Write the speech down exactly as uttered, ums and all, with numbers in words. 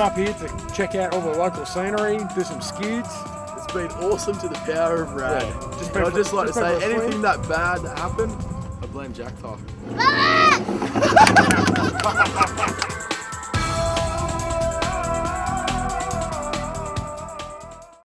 up here to check out all the local scenery, do some skids. It's been awesome to the power of Rad. Yeah, just And I'd just like to just been say, for a anything that bad that happened, I blame Jack Tar.